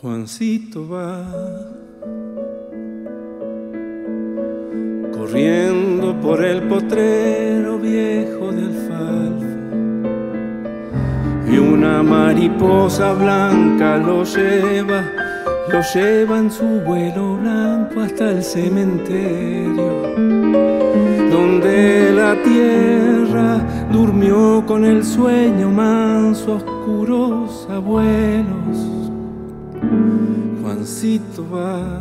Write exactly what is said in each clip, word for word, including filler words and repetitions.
Juancito va corriendo por el potrero viejo de alfalfa, y una mariposa blanca lo lleva, lo lleva en su vuelo blanco hasta el cementerio, donde la tierra durmió con el sueño manso, oscuros abuelos. Juancito va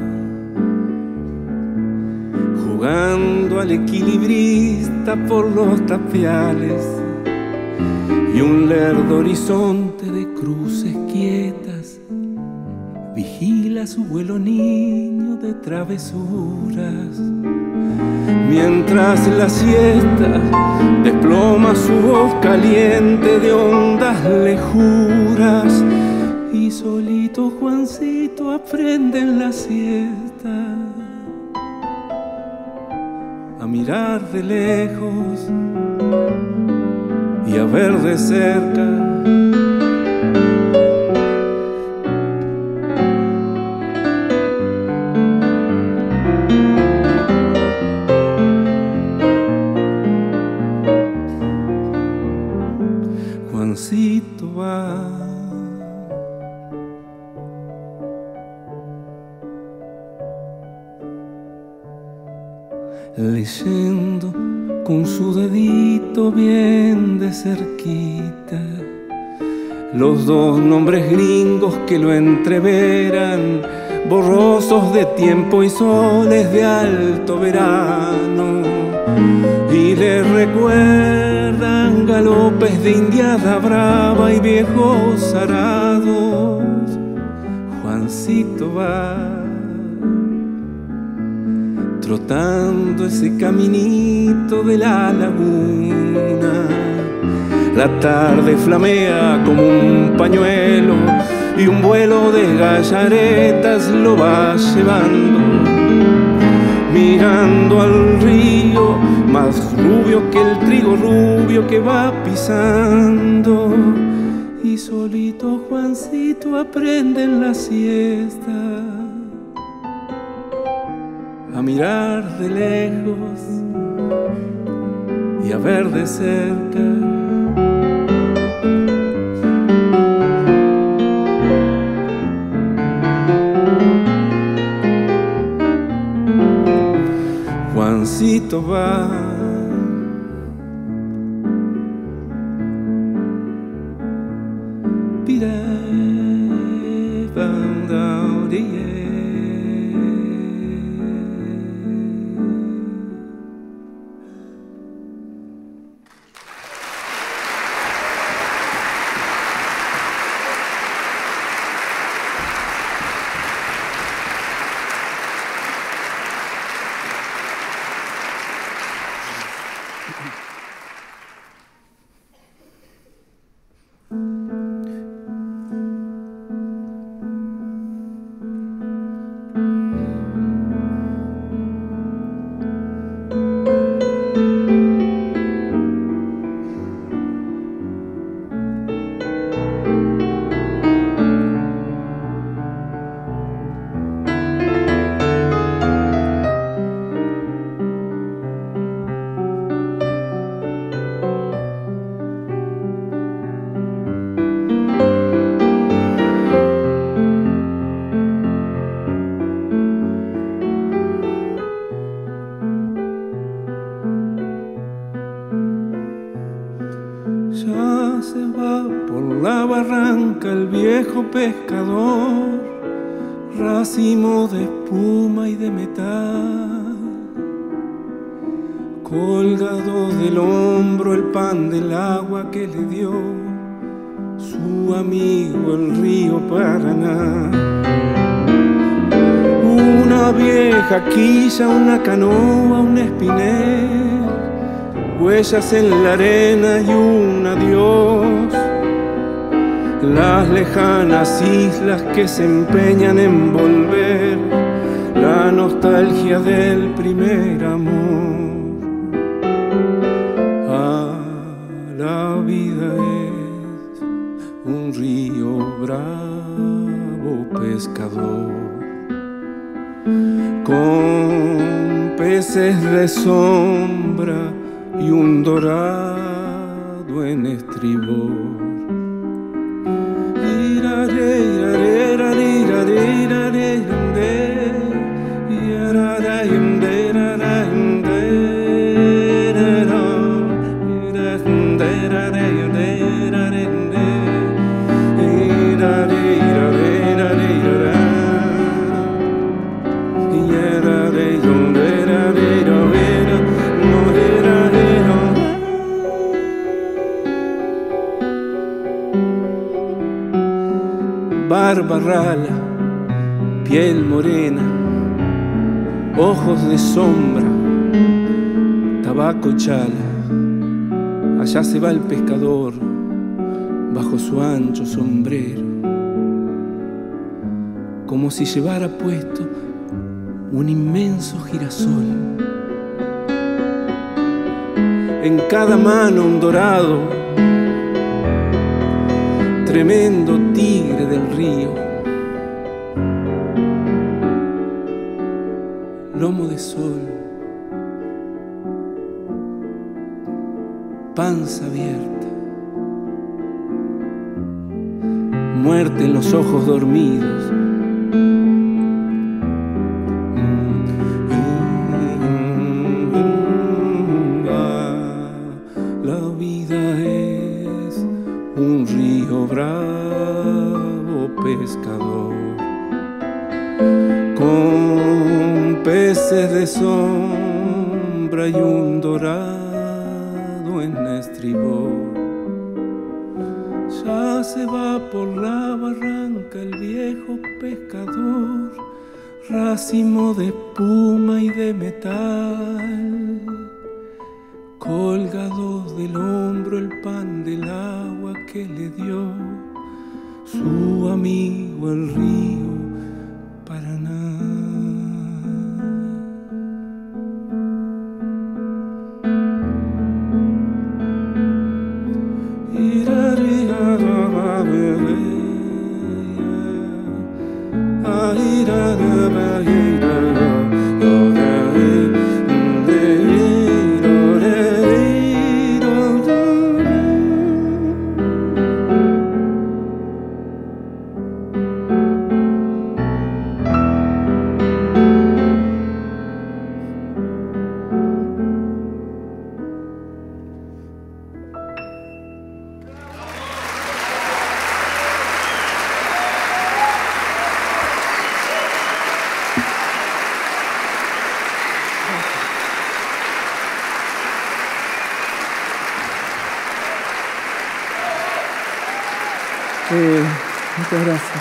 jugando al equilibrista por los tapiales, y un lerdo horizonte de cruces quietas vigila su vuelo niño de travesuras, mientras la siesta desploma su voz caliente de hondas lejuras. Y solito Juancito aprende en la siesta a mirar de lejos y a ver de cerca. Juancito va leyendo con su dedito bien de cerquita los dos nombres gringos que lo entreveran, borrosos de tiempo y soles de alto verano, y le recuerdan galopes de indiada brava y viejos arados. Juancito va trotando ese caminito de la laguna. La tarde flamea como un pañuelo y un vuelo de gallaretas lo va llevando, mirando al río más rubio que el trigo rubio que va pisando. Y solito Juancito aprende en la siesta a mirar de lejos y a ver de cerca. Juancito va pira bandauría. Ya se va por la barranca el viejo pescador, racimo de espuma y de metal, colgado del hombro el pan del agua que le dio su amigo el río Paraná. Una vieja quilla, una canoa, un espinel, huellas en la arena y un adiós, las lejanas islas que se empeñan en volver, la nostalgia del primer amor. Ah, la vida es un río bravo pescador, con peces de sombra y un dorado en estribor. Barba rala, piel morena, ojos de sombra, tabaco y chala. Allá se va el pescador bajo su ancho sombrero, como si llevara puesto un inmenso girasol. En cada mano un dorado, tremendo tigre del río, lomo de sol, panza abierta, muerte en los ojos dormidos. La vida es un río bravo pescador, con peces de sombra y un dorado en estribor. Ya se va por la barranca el viejo pescador, racimo de espuma y de metal, colgados del hombro el pan del agua que le dio su amigo el río Paraná. Eh, muchas gracias.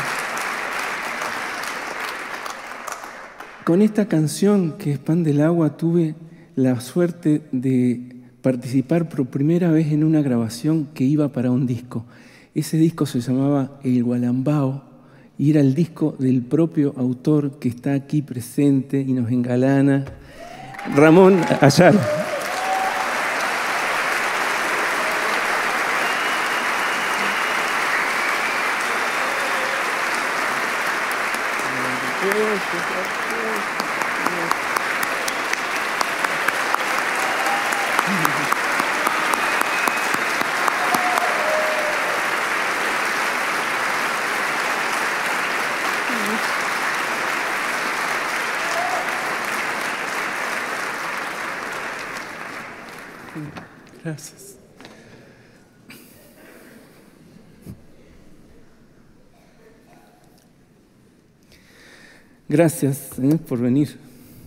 Con esta canción, que es Pan del Agua, tuve la suerte de participar por primera vez en una grabación que iba para un disco. Ese disco se llamaba El Gualambao y era el disco del propio autor que está aquí presente y nos engalana, Ramón Ayala. Gracias. Gracias eh, por venir.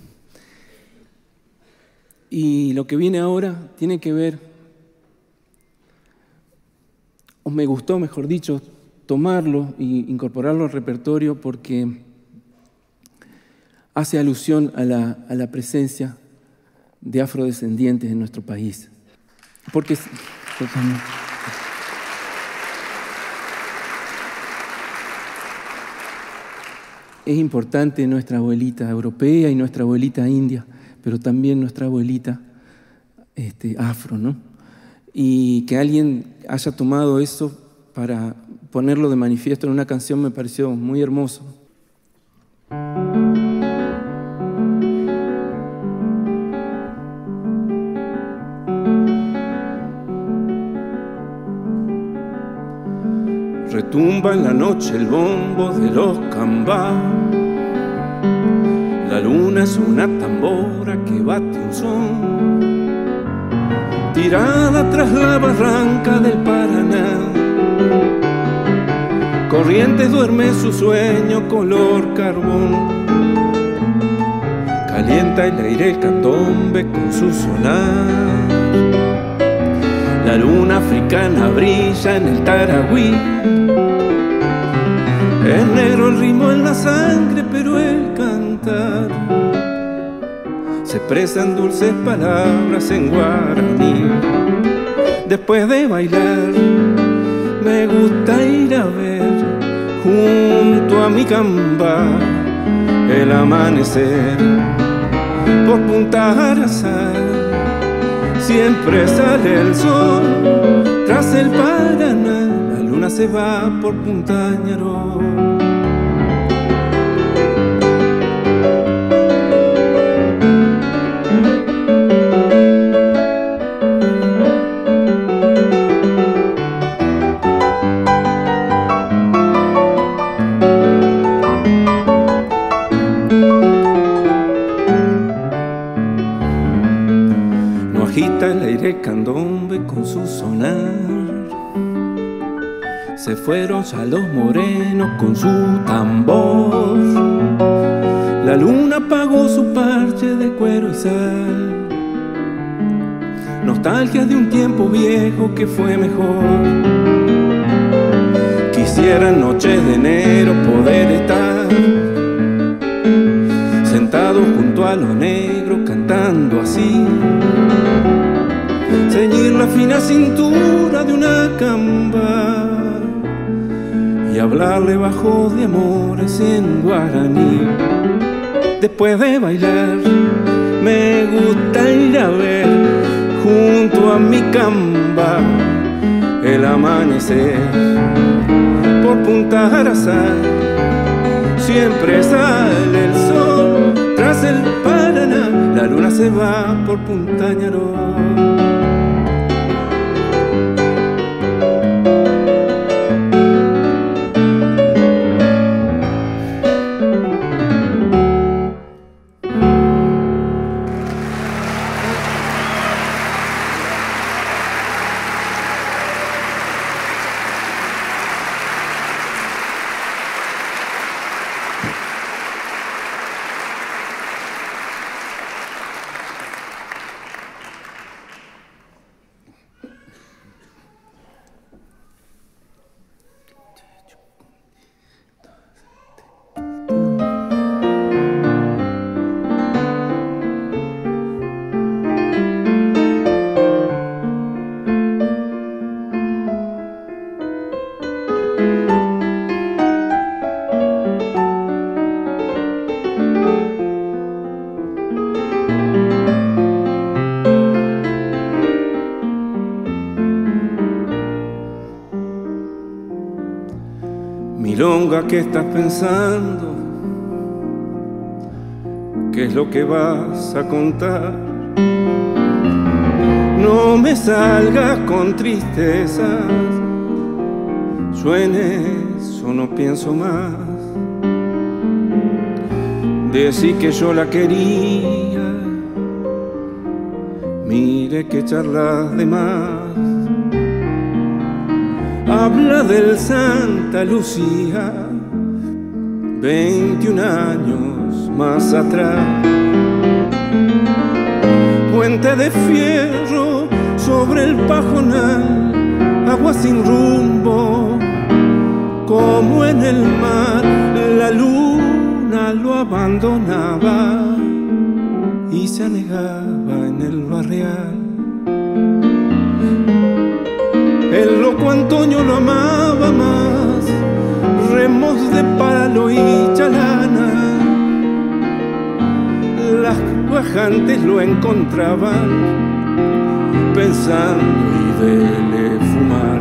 Y lo que viene ahora tiene que ver, o me gustó, mejor dicho, tomarlo e incorporarlo al repertorio porque hace alusión a la, a la presencia de afrodescendientes en nuestro país. Porque totalmente. Es importante nuestra abuelita europea y nuestra abuelita india, pero también nuestra abuelita este, afro, ¿no? Y que alguien haya tomado eso para ponerlo de manifiesto en una canción me pareció muy hermoso. Retumba en la noche el bombo de los cambás. La luna es una tambora que bate un son, tirada tras la barranca del Paraná. Corrientes duerme su sueño color carbón, calienta el aire el candombe con su sonar. La luna africana brilla en el Tarahui. Es negro el ritmo en la sangre, pero el cantar se expresa en dulces palabras en guaraní. Después de bailar, me gusta ir a ver junto a mi camba el amanecer. Por Punta Arazal siempre sale el sol, tras el Paraná la luna se va por Punta Ñaró. El aire candombe con su sonar. Se fueron ya los morenos con su tambor. La luna pagó su parche de cuero y sal. Nostalgia de un tiempo viejo que fue mejor. Quisiera en noches de enero poder estar sentado junto a lo negro cantando así, ceñir la fina cintura de una camba y hablarle bajo de amores en guaraní. Después de bailar, me gusta ir a ver junto a mi camba el amanecer. Por Punta Arazal siempre sale el sol, tras el Paraná la luna se va por Punta Ñaró. Milonga, ¿qué estás pensando? ¿Qué es lo que vas a contar? No me salgas con tristezas, suenes o no pienso más. Decí que yo la quería, mire que charlas de más. Habla del Santa Lucía, veintiún años más atrás. Puente de fierro sobre el pajonal, agua sin rumbo, como en el mar. La luna lo abandonaba y se anegaba en el barrial. El loco Antonio lo amaba más, remos de palo y chalana. Las bajantes lo encontraban pensando y dele fumar.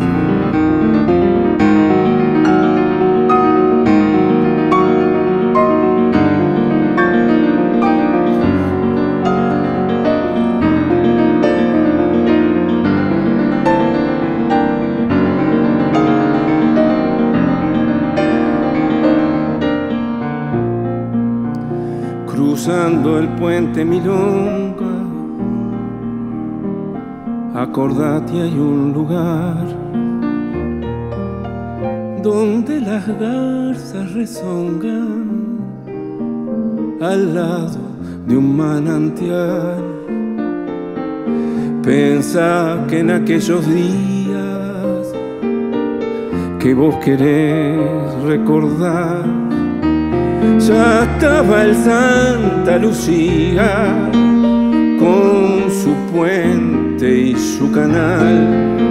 cruzando el puente Milonga. Acordate, hay un lugar donde las garzas rezongan al lado de un manantial. Pensá que en aquellos días que vos querés recordar, ya estaba el Santa Lucía con su puente y su canal.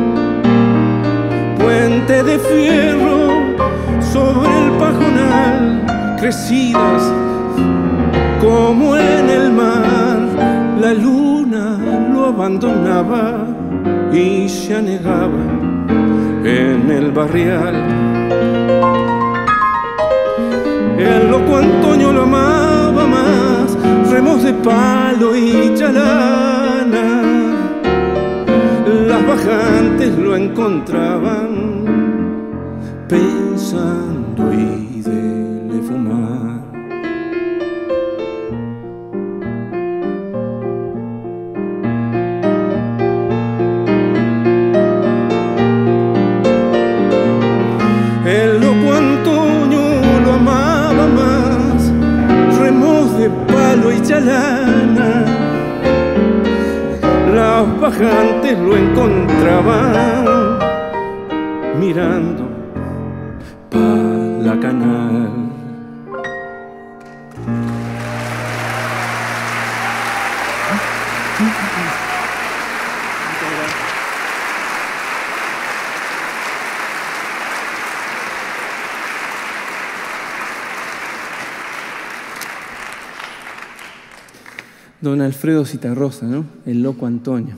Puente de fierro sobre el pajonal, crecidas como en el mar. La luna lo abandonaba y se anegaba en el barrial. El loco Antonio lo amaba más, remos de palo y chalana. Las bajantes lo encontraban pensando y dele fumar. El loco Antonio lo amaba más, remos de palo y chalana. Las bajantes lo encontraban mirando pa' la canal. Don Alfredo Citarrosa, ¿no? El loco Antonio.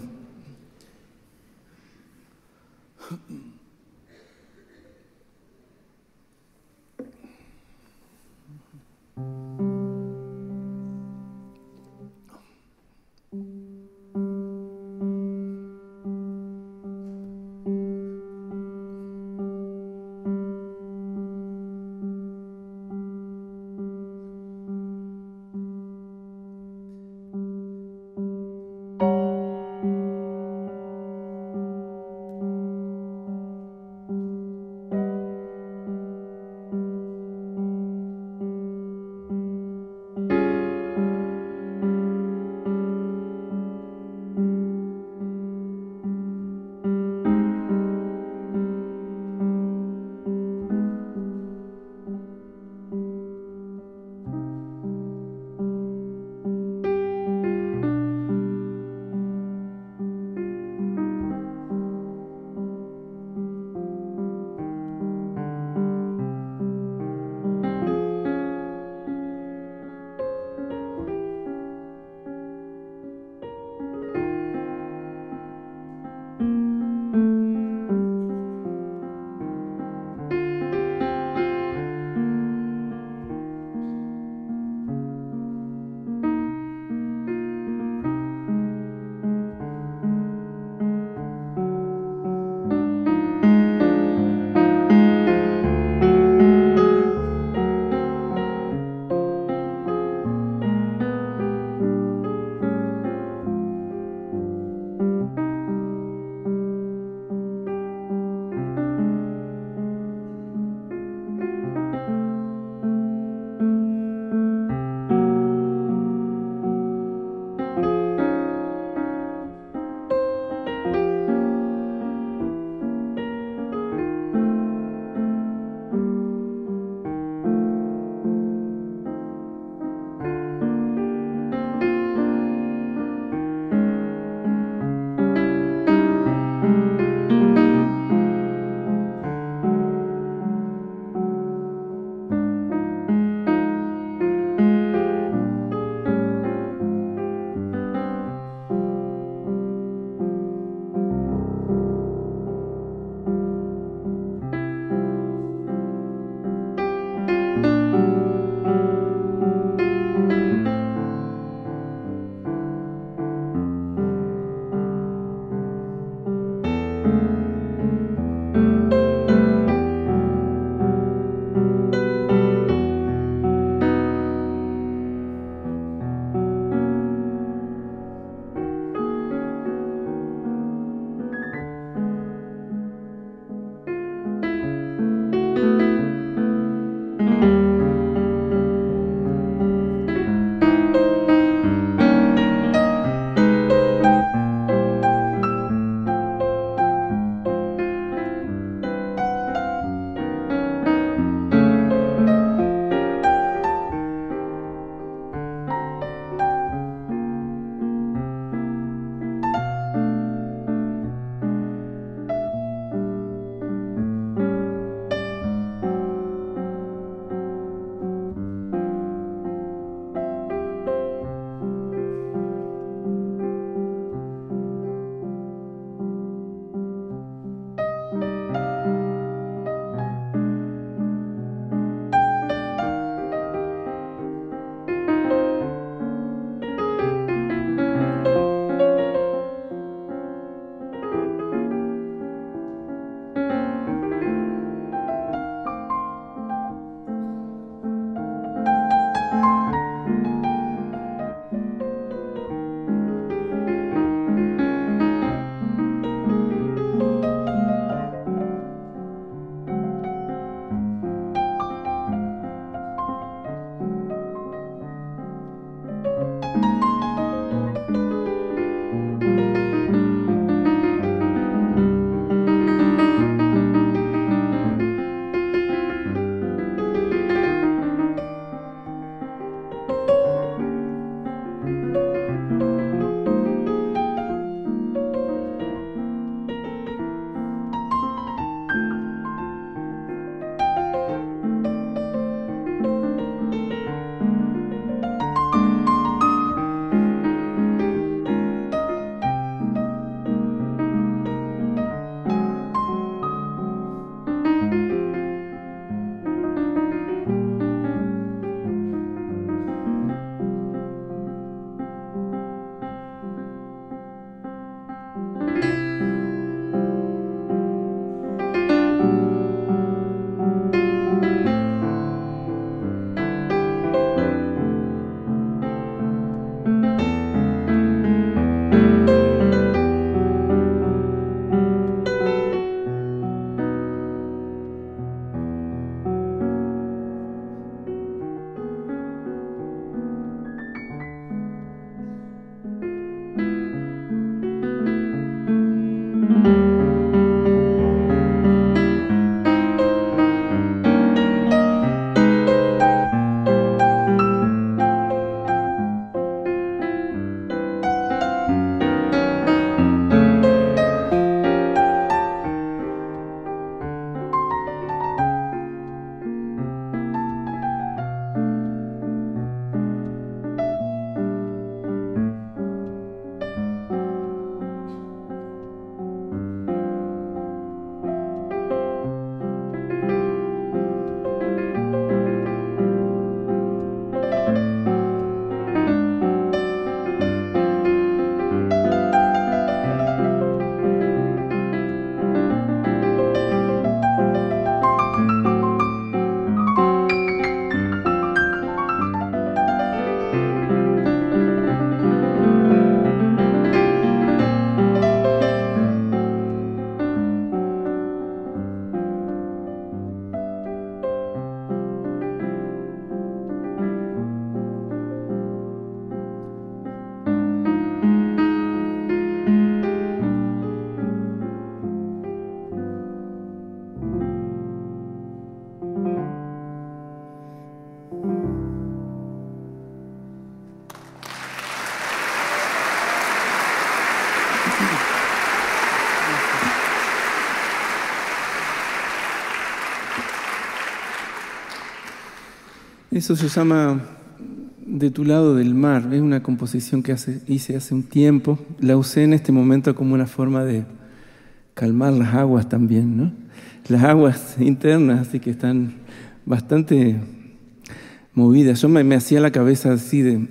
Eso se llama De tu lado del mar. Es una composición que hace, hice hace un tiempo. La usé en este momento como una forma de calmar las aguas también, ¿no? Las aguas internas, así que están bastante movidas. Yo me, me hacía la cabeza así de...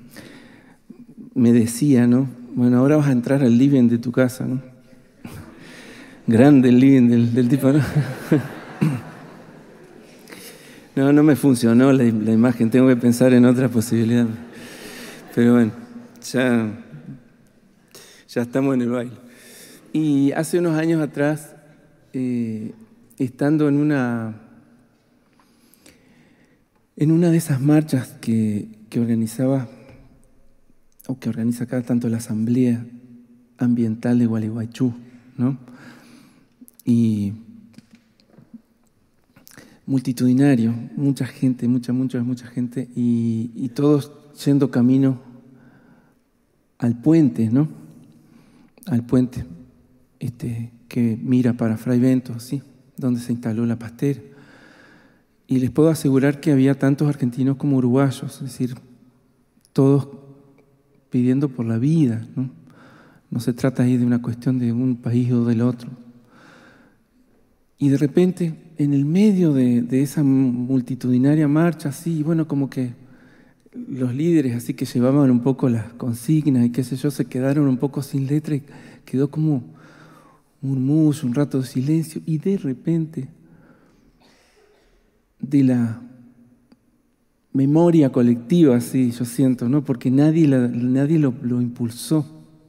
me decía, ¿no? Bueno, ahora vas a entrar al living de tu casa, ¿no? Grande el living del, del tipo, ¿no? No, no me funcionó la, la imagen, tengo que pensar en otra posibilidad. Pero bueno, ya, ya estamos en el baile. Y hace unos años atrás, eh, estando en una, en una de esas marchas que, que organizaba, o que organiza cada tanto la Asamblea Ambiental de Gualeguaychú, ¿no? Y multitudinario, mucha gente, mucha, mucha, mucha gente, y, y todos yendo camino al puente, ¿no? Al puente este, que mira para Fray Bentos, ¿sí? Donde se instaló la pastera. Y les puedo asegurar que había tantos argentinos como uruguayos, es decir, todos pidiendo por la vida, ¿no? No se trata ahí de una cuestión de un país o del otro. Y de repente, en el medio de, de esa multitudinaria marcha, así, bueno, como que los líderes así que llevaban un poco las consignas y qué sé yo, se quedaron un poco sin letra y quedó como un murmullo, un rato de silencio, y de repente, de la memoria colectiva, así yo siento, ¿no? Porque nadie, la, nadie lo, lo impulsó,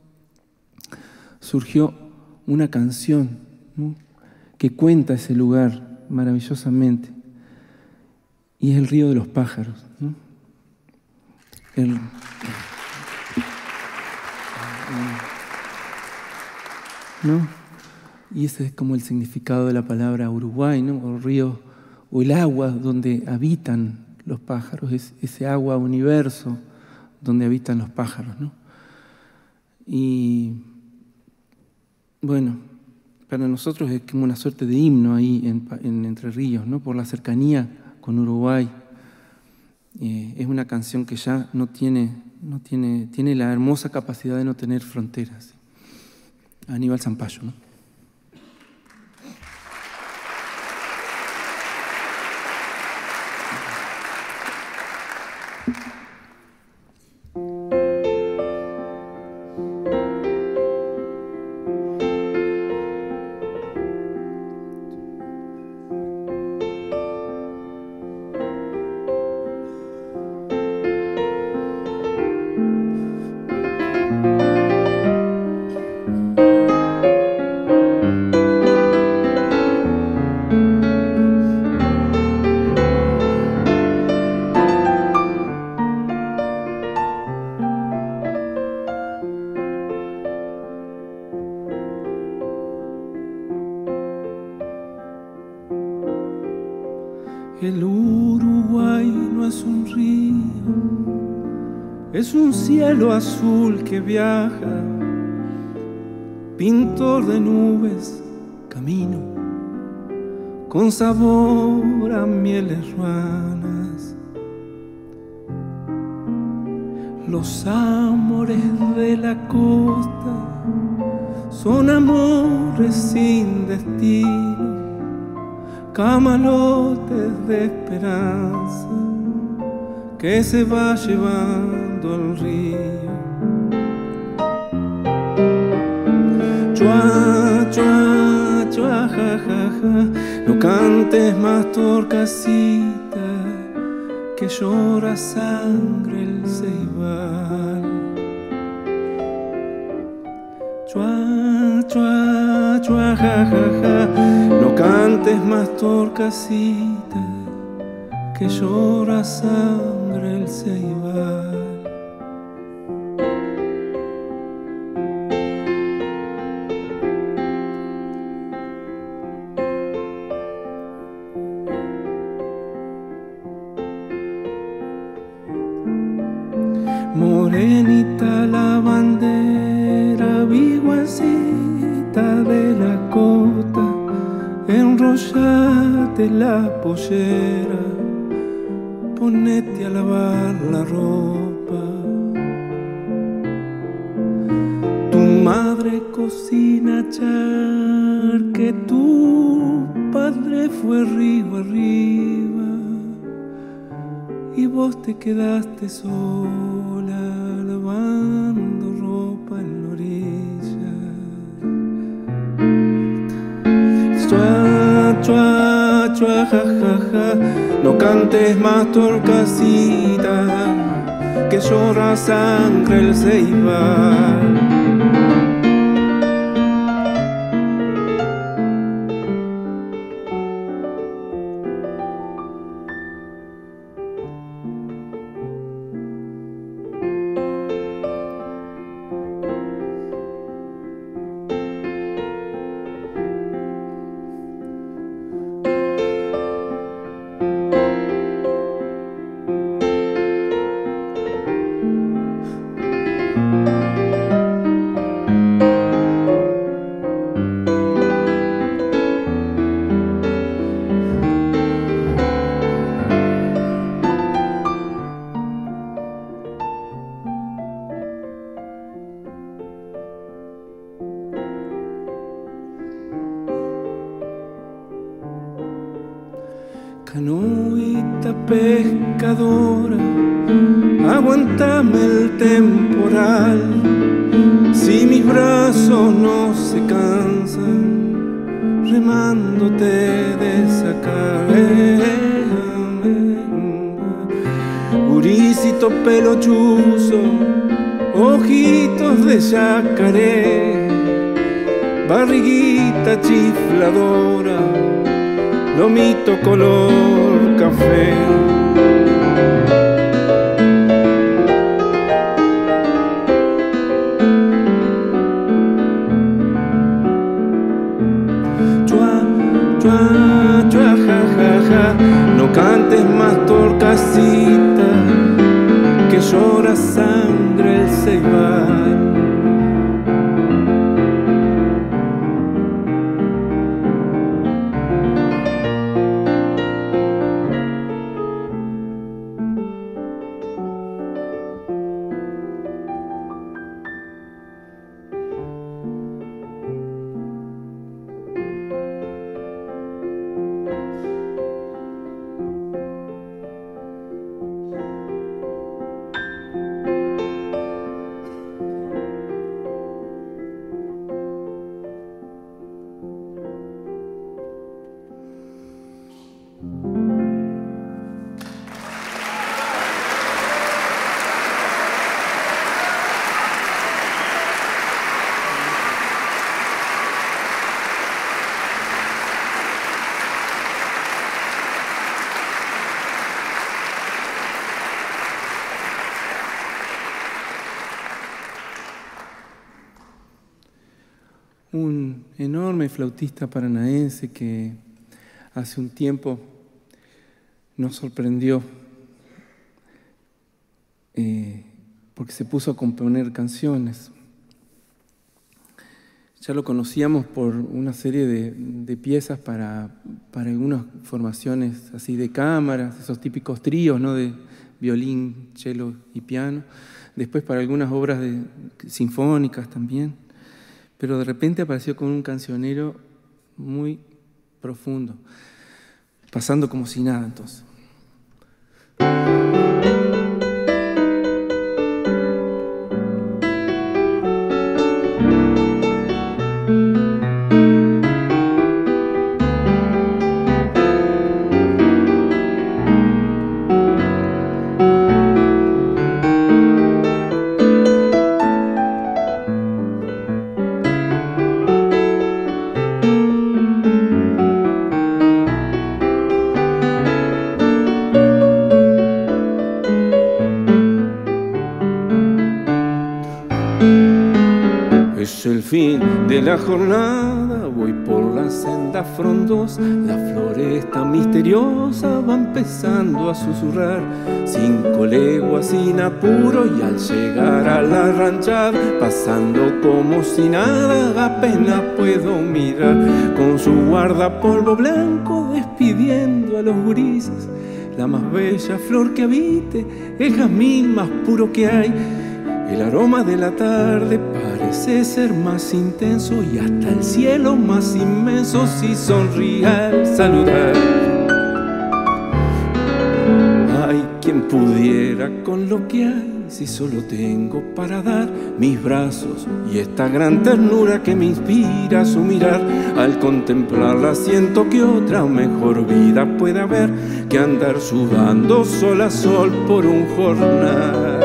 surgió una canción, ¿no? Que cuenta ese lugar maravillosamente, y es el río de los pájaros, ¿no? El, ¿no? Y ese es como el significado de la palabra Uruguay, ¿no? O río, o el agua donde habitan los pájaros, es ese agua universo donde habitan los pájaros, ¿no? Y bueno, para nosotros es como una suerte de himno ahí en, en Entre Ríos, ¿no? Por la cercanía con Uruguay. Eh, es una canción que ya no tiene, no tiene, tiene la hermosa capacidad de no tener fronteras. Aníbal Zampayo, ¿no? El Uruguay no es un río, es un cielo azul que viaja, pintor de nubes, camino, con sabor a mieles ruanas. Los amores de la costa son amores sin destino, camalotes de esperanza que se va llevando el río. Chua, chua, chua, ja, ja, ja, no cantes más torcasita, que llora sangre el ceibal. Chua, chua, chua, ja, ja, ja, no cantes más torcasita, que llora sangre el ceibal. Morenita la bandera, viguacita de la cota, enrollate la pollera, ponete a lavar la ropa. Tu madre cocina char, que tu padre fue río arriba y vos te quedaste sola lavando ropa en la orilla. Chua, chua, chua, ja, ja, ja. No cantes más torcasita, que llora sangre el ceibal. Canoita pescadora, aguantame el temporal. Si mis brazos no se cansan, remándote de sacar. Guricito pelo chuzo, ojitos de yacaré, barriguita chifladora, lomito color café. Chua, chua, chua, ja, ja, ja. No cantes más torcasita, que llora sangre el ceibal. Un enorme flautista paranaense que hace un tiempo nos sorprendió eh, porque se puso a componer canciones. Ya lo conocíamos por una serie de, de piezas para, para algunas formaciones así de cámaras, esos típicos tríos, ¿no?, de violín, cello y piano. Después para algunas obras de, sinfónicas también. Pero de repente apareció con un cancionero muy profundo, pasando como si nada entonces. Es el fin de la jornada, voy por la senda frondosa, la floresta misteriosa va empezando a susurrar. Cinco leguas sin apuro y al llegar a la ranchada, pasando como si nada, apenas puedo mirar. Con su guardapolvo blanco despidiendo a los gurises, la más bella flor que habite, el jazmín más puro que hay. El aroma de la tarde parece ser más intenso y hasta el cielo más inmenso si sonríe al saludar. Ay, quien pudiera con lo que hay, si solo tengo para dar mis brazos y esta gran ternura que me inspira su mirar. Al contemplarla siento que otra mejor vida puede haber que andar sudando sol a sol por un jornal.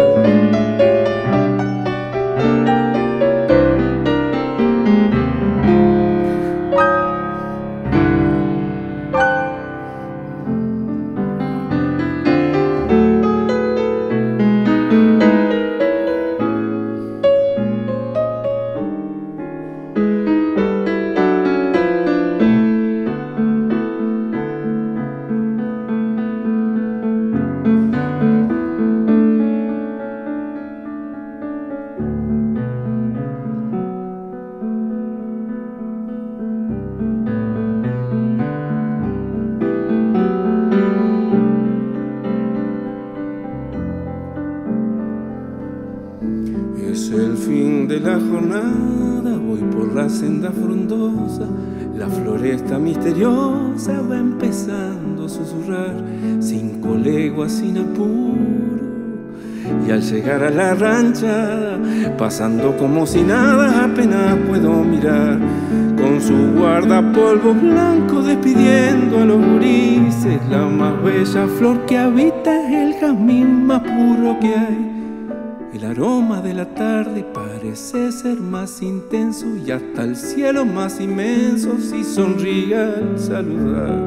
Es el fin de la jornada, voy por la senda frondosa, la floresta misteriosa va empezando a susurrar, cinco leguas sin apuro, y al llegar a la ranchada, pasando como si nada, apenas puedo mirar, con su guardapolvo blanco despidiendo a los gurises, la más bella flor que habita es el jazmín más puro que hay. El aroma de la tarde parece ser más intenso y hasta el cielo más inmenso si sonríe al saludar.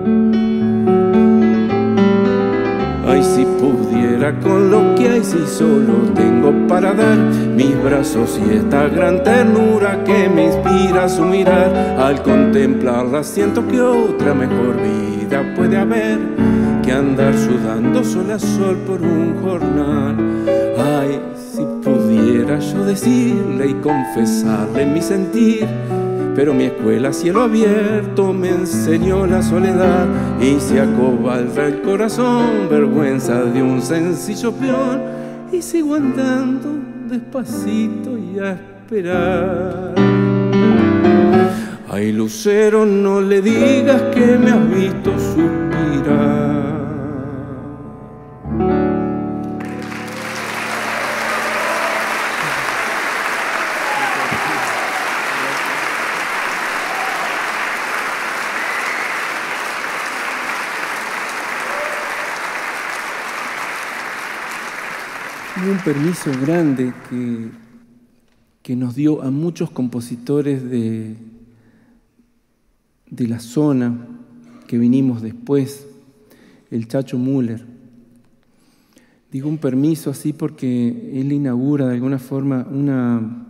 Ay, si pudiera con lo que hay, si solo tengo para dar mis brazos y esta gran ternura que me inspira su mirar. Al contemplarla siento que otra mejor vida puede haber que andar sudando sol a sol por un jornal. Ay, si pudiera yo decirle y confesarle mi sentir, pero mi escuela a cielo abierto me enseñó la soledad y se acobarda el corazón, vergüenza de un sencillo peón, y sigo andando despacito y a esperar. Ay, lucero, no le digas que me has visto suspirar. Hubo un permiso grande que, que nos dio a muchos compositores de, de la zona que vinimos después, el Chacho Müller. Digo un permiso así porque él inaugura de alguna forma una,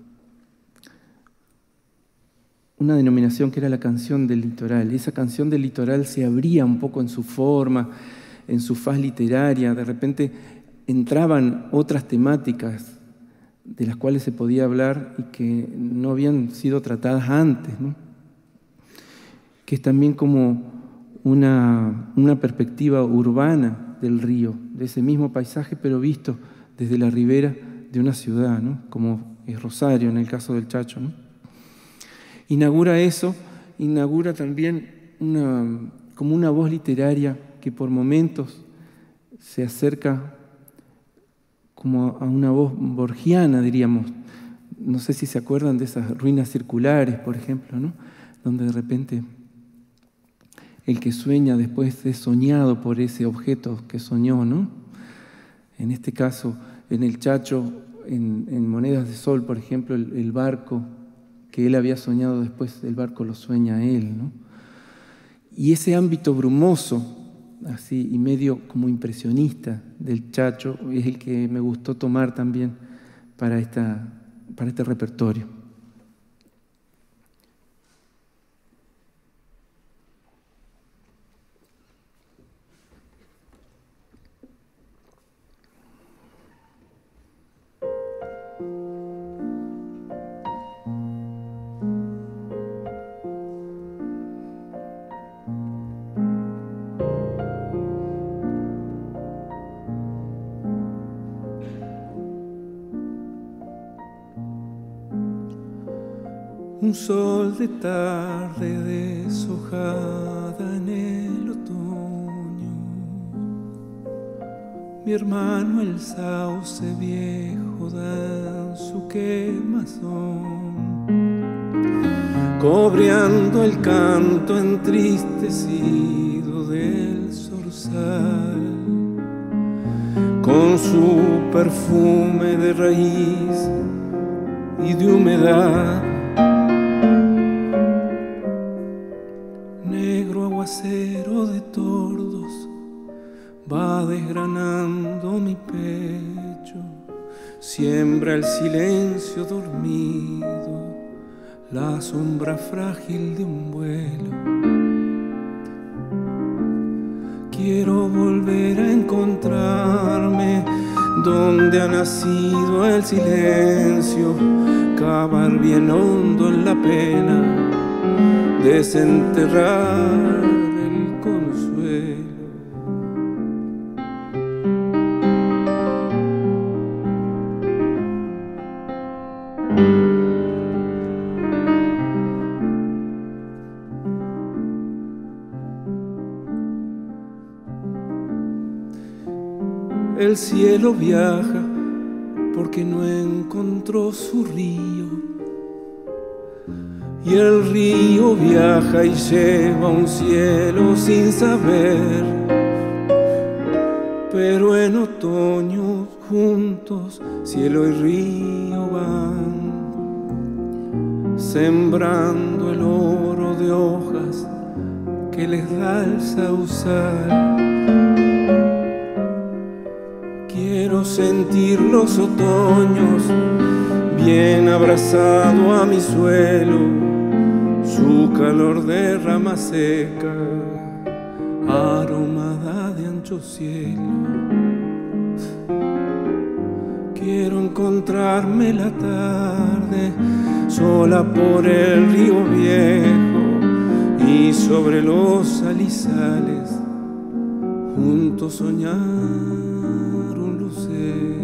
una denominación que era la canción del litoral. Y esa canción del litoral se abría un poco en su forma, en su faz literaria, de repente entraban otras temáticas de las cuales se podía hablar y que no habían sido tratadas antes, ¿no? Que es también como una, una perspectiva urbana del río, de ese mismo paisaje, pero visto desde la ribera de una ciudad, ¿no? Como es Rosario en el caso del Chacho, ¿no? Inaugura eso, inaugura también una, como una voz literaria que por momentos se acerca como a una voz borgiana, diríamos. No sé si se acuerdan de esas ruinas circulares, por ejemplo, ¿no? Donde de repente el que sueña después es soñado por ese objeto que soñó, ¿no? En este caso, en el Chacho, en, en Monedas de Sol, por ejemplo, el, el barco que él había soñado después, el barco lo sueña él, ¿no? Y ese ámbito brumoso, así y medio como impresionista del Chacho, es el que me gustó tomar también para, esta, para este repertorio. un sol de tarde deshojada en el otoño. Mi hermano el sauce viejo da en su quemazón, cobreando el canto entristecido del zorzal, con su perfume de raíz y de humedad. Negro aguacero de tordos va desgranando mi pecho, siembra el silencio dormido, la sombra frágil de un vuelo. Quiero volver a encontrarme donde ha nacido el silencio, cavar bien hondo en la pena, desenterrar el consuelo. El cielo viaja porque no encontró su río, y el río viaja y lleva un cielo sin saber. Pero en otoño juntos cielo y río van, sembrando el oro de hojas que les da el sausal. Quiero sentir los otoños bien abrazado a mi suelo, su calor de rama seca, aromada de ancho cielo. Quiero encontrarme la tarde sola por el río viejo y sobre los alizales juntos soñar un lucero.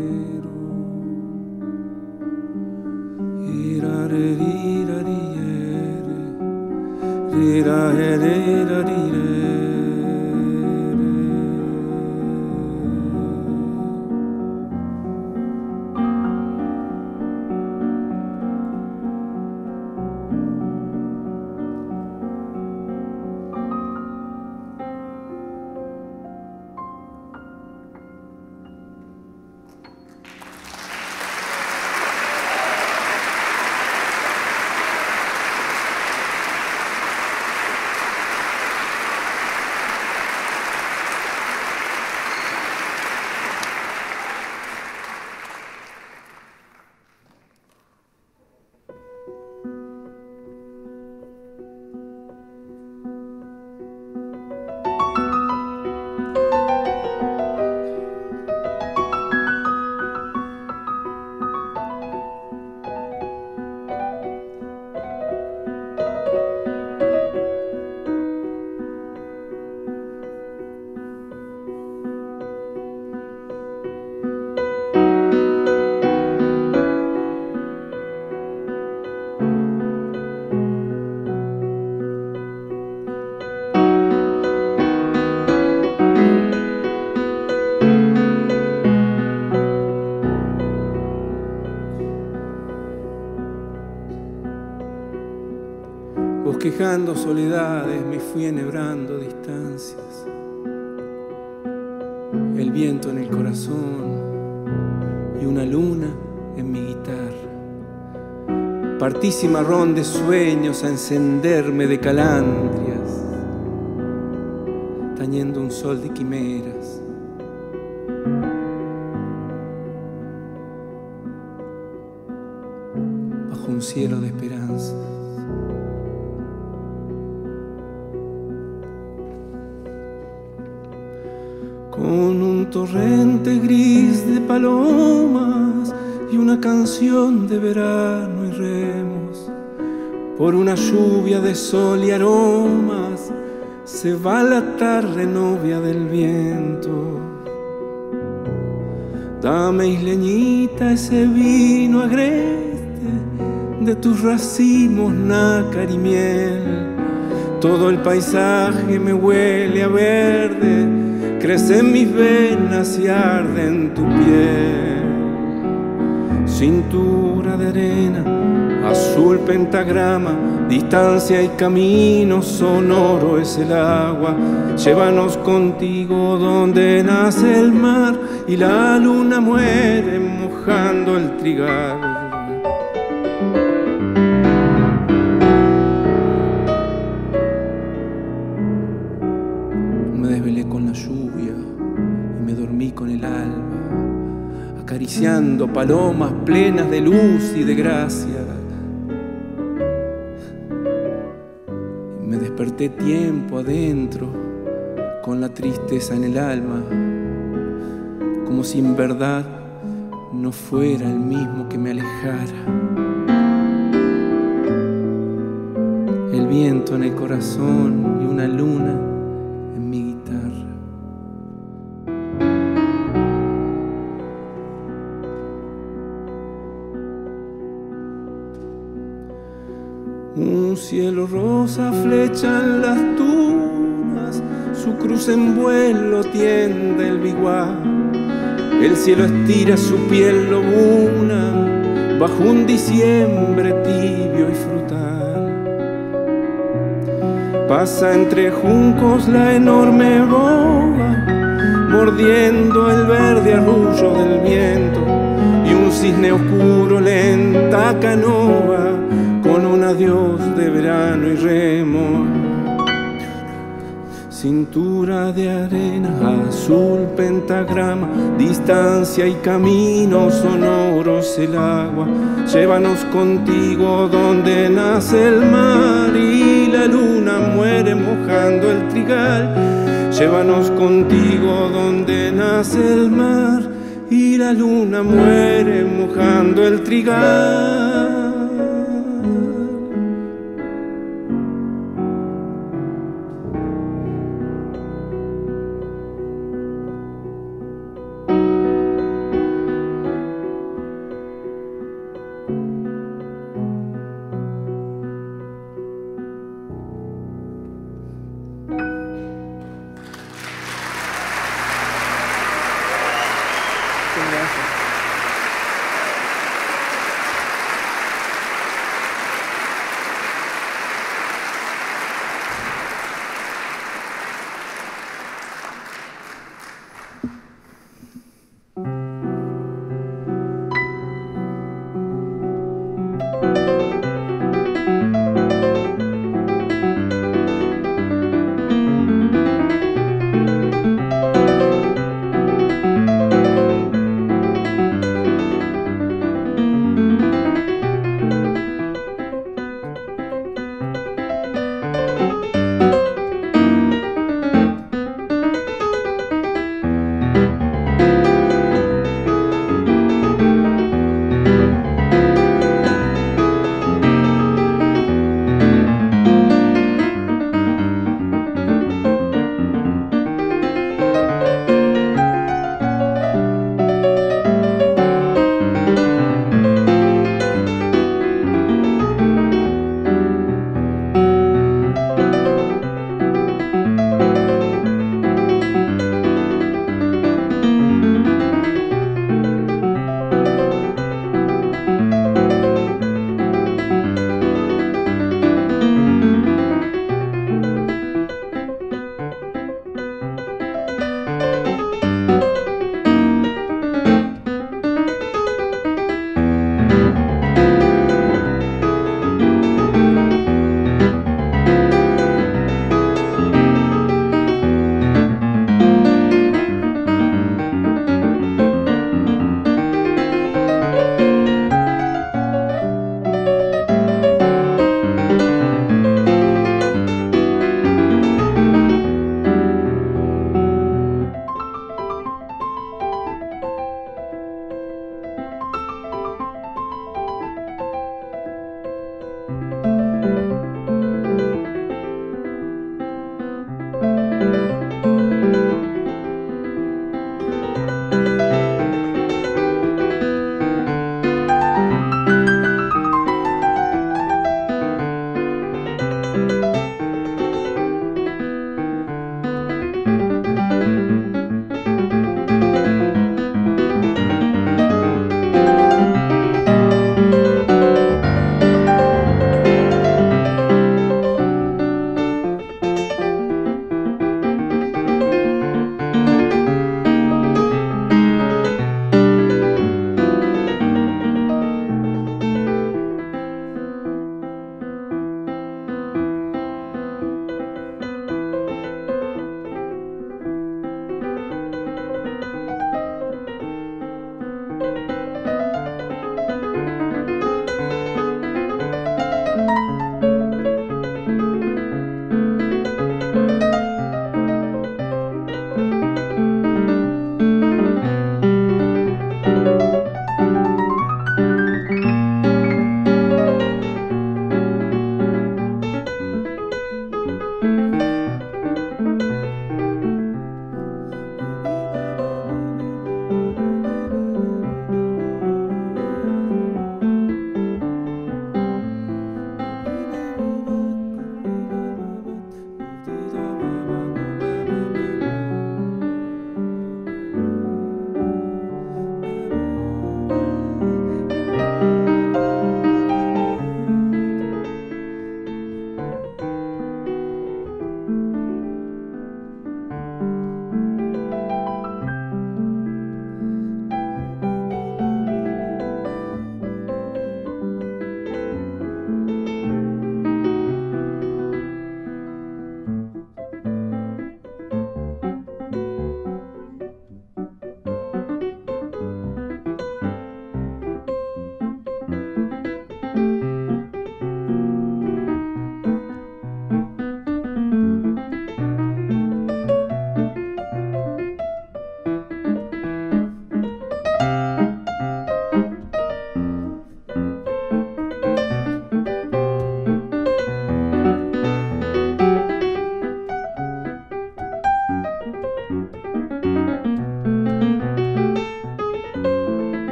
Bosquejando soledades me fui enhebrando distancias, el viento en el corazón y una luna en mi guitarra. Partí cimarrón de sueños a encenderme de calandrias, tañendo un sol de quimeras. Bajo un cielo de esperanza. Con un torrente gris de palomas y una canción de verano y remos, por una lluvia de sol y aromas, se va la tarde novia del viento. Dame, isleñita, ese vino agreste de tus racimos nácar y miel. Todo el paisaje me huele a verde, crece en mis venas y arde en tu piel. Cintura de arena, azul pentagrama, distancia y camino, sonoro es el agua. Llévanos contigo donde nace el mar y la luna muere mojando el trigal. Me desvelé con la lluvia y me dormí con el alba, acariciando palomas plenas de luz y de gracia. Me desperté tiempo adentro, con la tristeza en el alma, como si en verdad no fuera el mismo que me alejara. El viento en el corazón y una luna en mi guitarra. Un cielo rosa flecha en las dunas, su cruz en vuelo tiende el biguá. El cielo estira su piel lobuna bajo un diciembre tibio y frutal. Pasa entre juncos la enorme boa, mordiendo el verde arrullo del viento, y un cisne oscuro lenta canoa con un adiós de verano y remo. Cintura de arena, azul pentagrama, distancia y camino, sonoros el agua. Llévanos contigo donde nace el mar y la luna muere mojando el trigal. Llévanos contigo donde nace el mar y la luna muere mojando el trigal.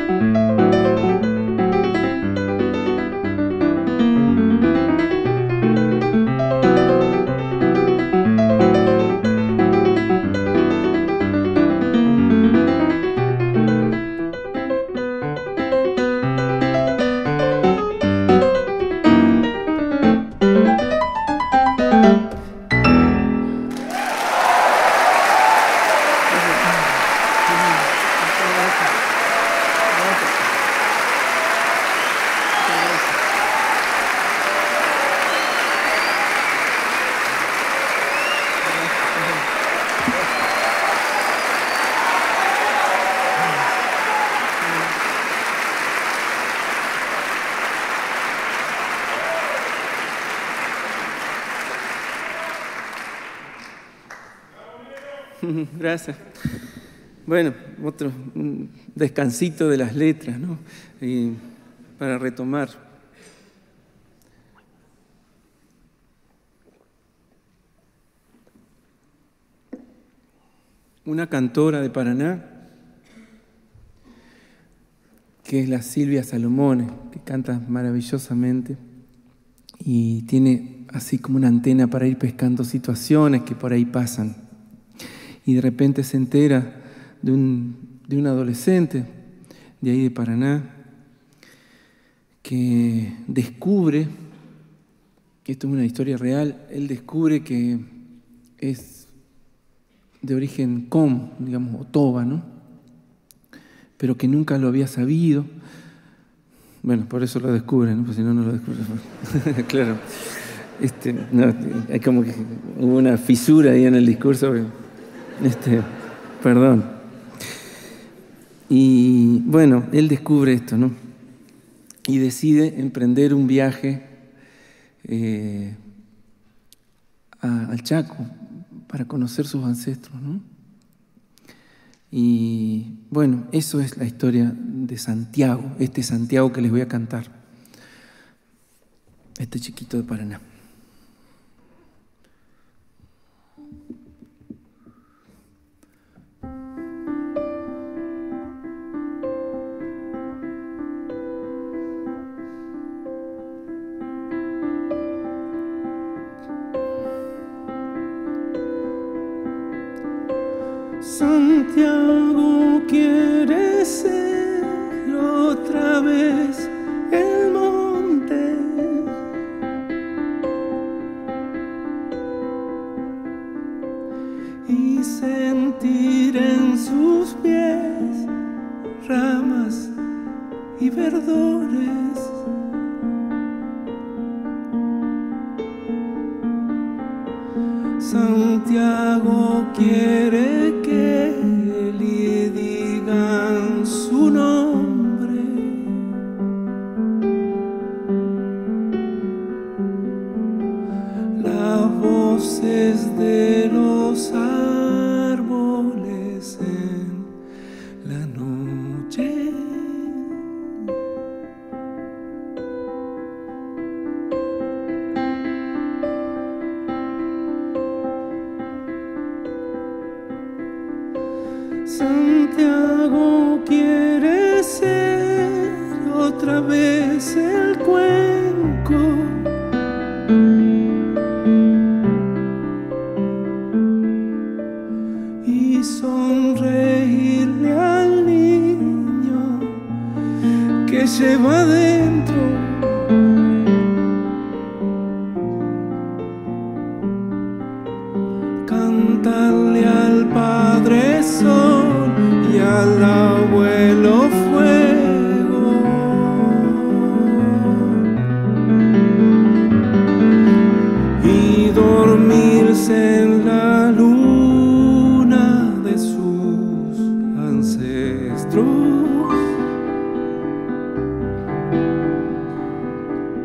Gracias. Bueno, otro un descansito de las letras, ¿no? Y para retomar. Una cantora de Paraná, que es la Silvia Salomone, que canta maravillosamente y tiene así como una antena para ir pescando situaciones que por ahí pasan. Y de repente se entera de un, de un adolescente de ahí de Paraná que descubre, que esto es una historia real, él descubre que es de origen com, digamos, o toba, ¿no? Pero que nunca lo había sabido. Bueno, por eso lo descubre, ¿no? Porque si no, no lo descubre. Claro. Este, no, hay como que hubo una fisura ahí en el discurso. Este, perdón. Y bueno, él descubre esto, ¿no? Y decide emprender un viaje eh, a, al Chaco para conocer sus ancestros, ¿no? Y bueno, eso es la historia de Santiago, este Santiago que les voy a cantar, este chiquito de Paraná. Santiago quiere ser otra vez el monte y sentir en sus pies ramas y verdores. Santiago quiere que le digan su nombre, las voces de los árboles en la noche. Santiago quiere ser otra vez el cuenco y sonreírle al niño que lleva adentro. Cantarle al Padre Sol y al abuelo fuego y dormirse en la luna de sus ancestros.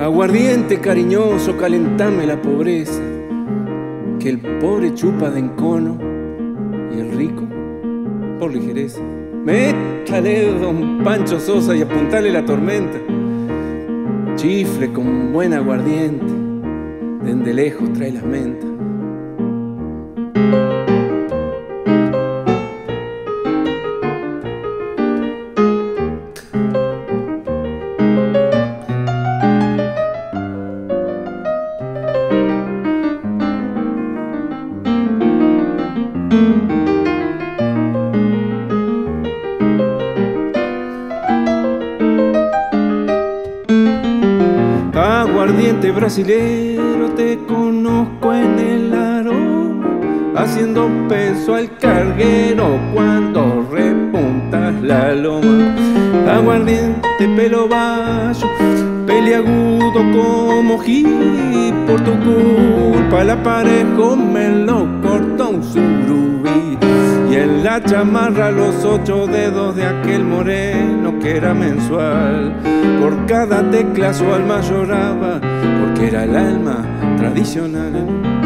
Aguardiente cariñoso, calentame la pobreza, que el pobre chupa de encono y el rico por ligereza. Métale don Pancho Sosa y apuntale la tormenta. Chifle con buen aguardiente, dende lejos trae las mentas. Aguardiente brasilero, te conozco en el aroma, haciendo peso al carguero cuando repuntas la loma. Aguardiente pelo bayo, peliagudo como gil, por tu culpa la parejo me lo cortó un surubí. Y en la chamarra los ocho dedos de aquel moreno que era mensual. Por cada tecla su alma lloraba, porque era el alma tradicional.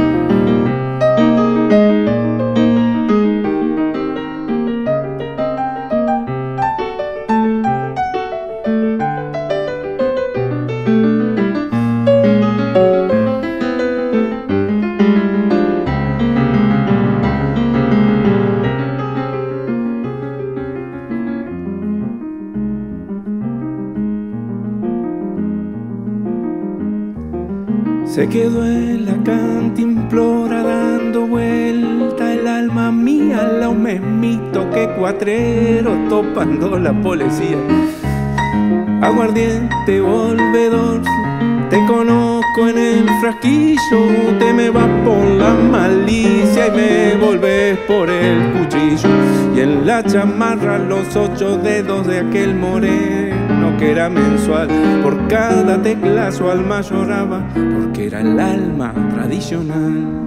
Se quedó en la cantimplora dando vuelta el alma mía, la un mesmito que cuatrero topando la policía. Aguardiente volvedor, te conozco en el frasquillo, te me vas por la malicia y me volvés por el cuchillo. Y en la chamarra los ocho dedos de aquel moreno que era mensual. Por cada tecla su alma lloraba, porque era el alma tradicional.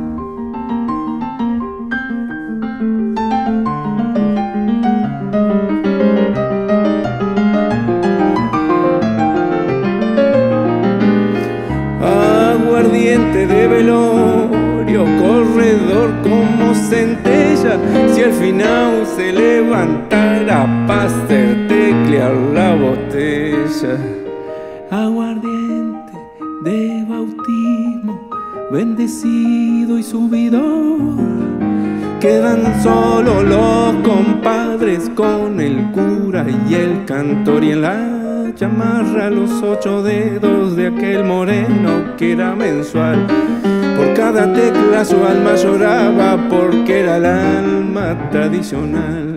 Aguardiente de velorio, corredor como centella, si al final se levantara pa' hacer teclear la botella. Aguardiente de bautismo, bendecido y subidor, quedan solo los compadres con el cura y el cantor. Y en la chamarra los ocho dedos de aquel moreno que era mensual. Por cada tecla su alma lloraba, porque era el alma tradicional.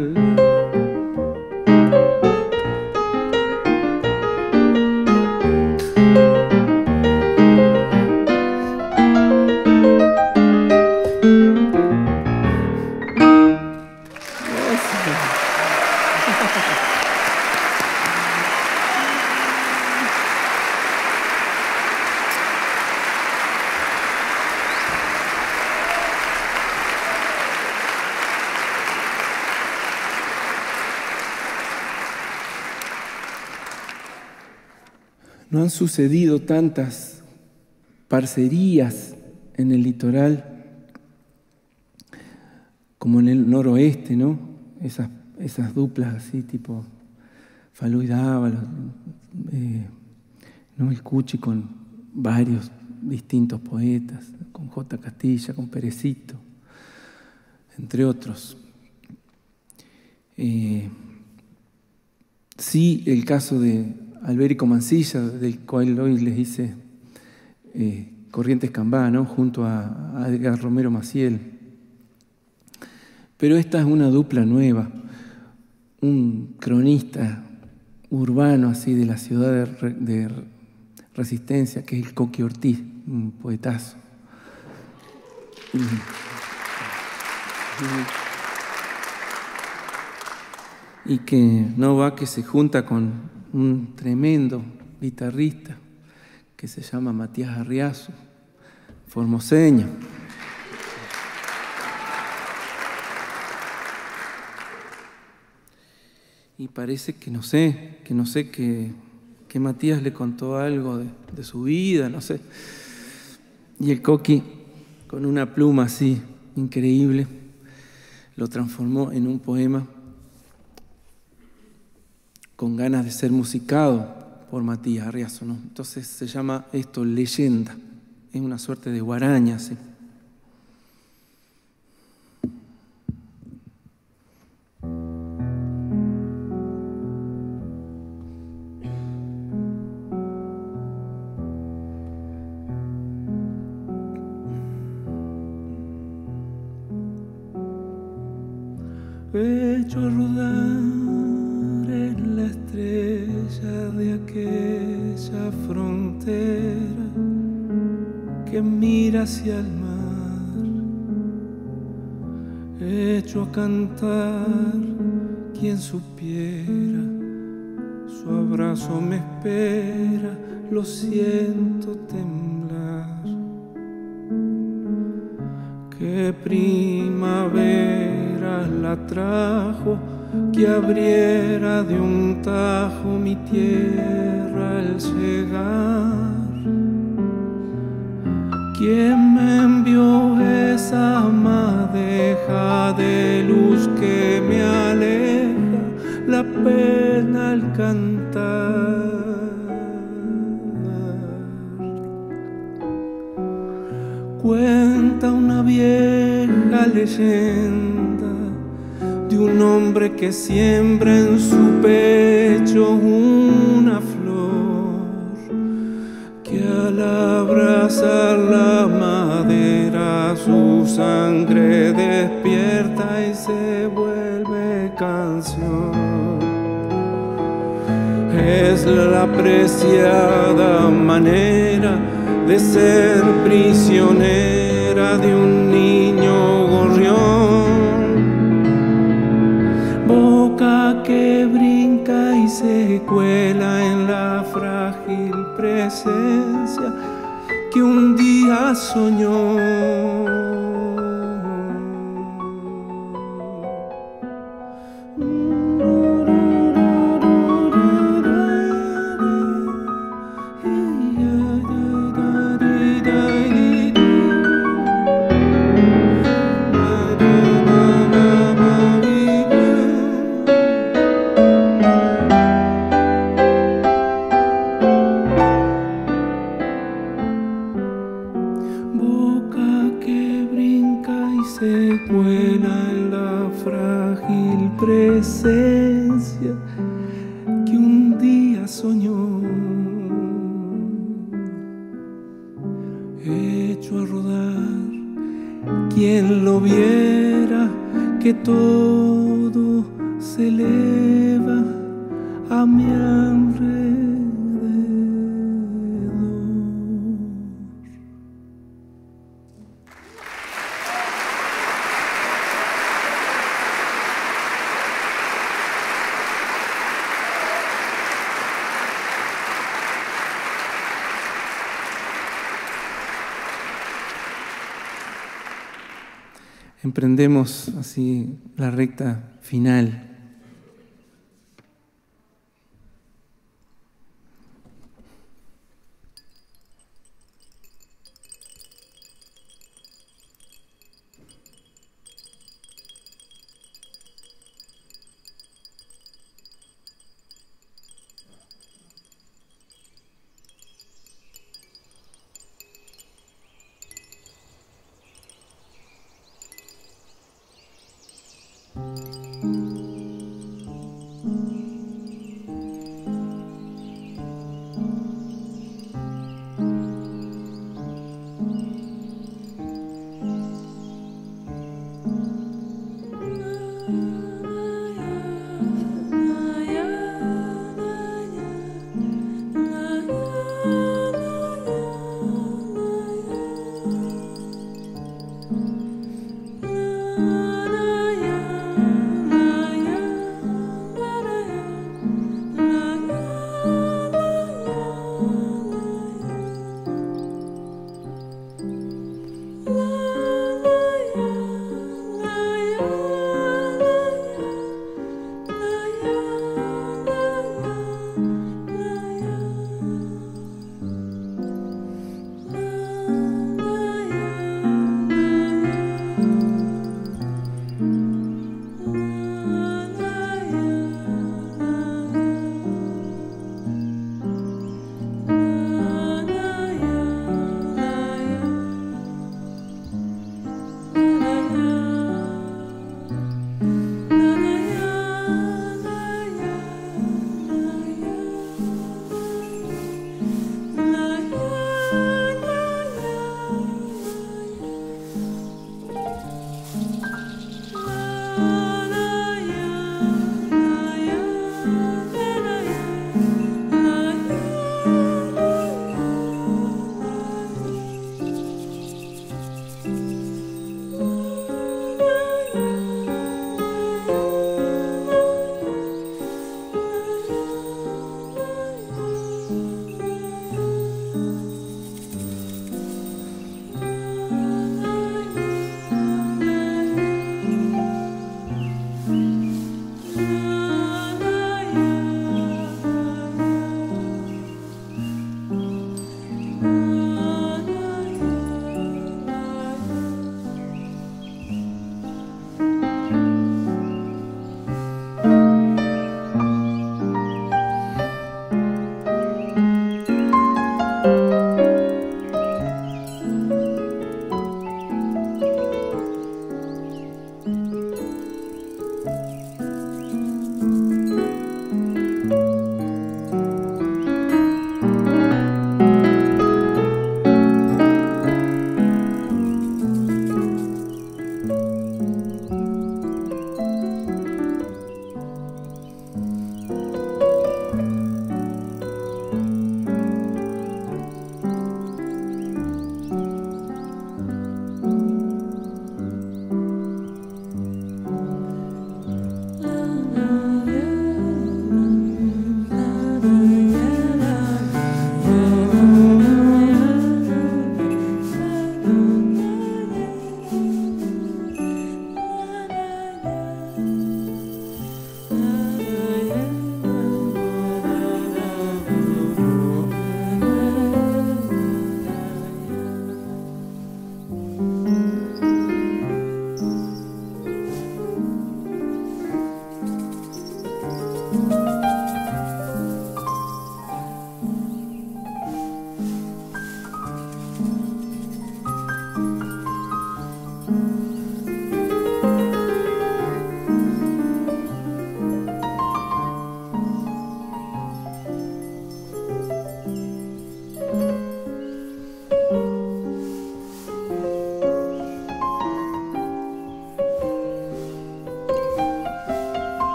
No han sucedido tantas parcerías en el litoral como en el noroeste, ¿no? Esas, esas duplas así, tipo Falú y Dávalos, eh, ¿no? El Cuchi con varios distintos poetas, con J. Castilla, con Perecito, entre otros. Eh, sí, el caso de Alberico Mansilla, del cual hoy les hice eh, Corrientes Cambá, ¿no? Junto a, a Edgar Romero Maciel. Pero esta es una dupla nueva, un cronista urbano así de la ciudad de, Re, de Resistencia, que es el Coqui Ortiz, un poetazo. Y que no va, que se junta con un tremendo guitarrista que se llama Matías Arriazu, formoseño. Y parece que no sé, que no sé qué, que Matías le contó algo de, de su vida, no sé. Y el Coqui, con una pluma así increíble, lo transformó en un poema con ganas de ser musicado por Matías Arriazo, ¿no? Entonces se llama esto Leyenda, es una suerte de guaraña, ¿sí? Hecho a rodar en la estrella de aquella frontera que mira hacia el mar, hecho a cantar quien supiera, su abrazo me espera, lo siento temblar, que primavera la trajo, que abriera de un tajo mi tierra al llegar. ¿Quién me envió esa madeja de luz que me aleja la pena al cantar? Cuenta una vieja leyenda de un hombre que siembra en su pecho una flor, que al abrazar la madera su sangre despierta y se vuelve canción. Es la preciada manera de ser prisionera de un niño gorrión, boca que brinca y se cuela en la frágil presencia que un día soñó. Presencia que un día soñó, hecho a rodar, quien lo viera, que todo se eleva a mi alrededor. Emprendemos así la recta final.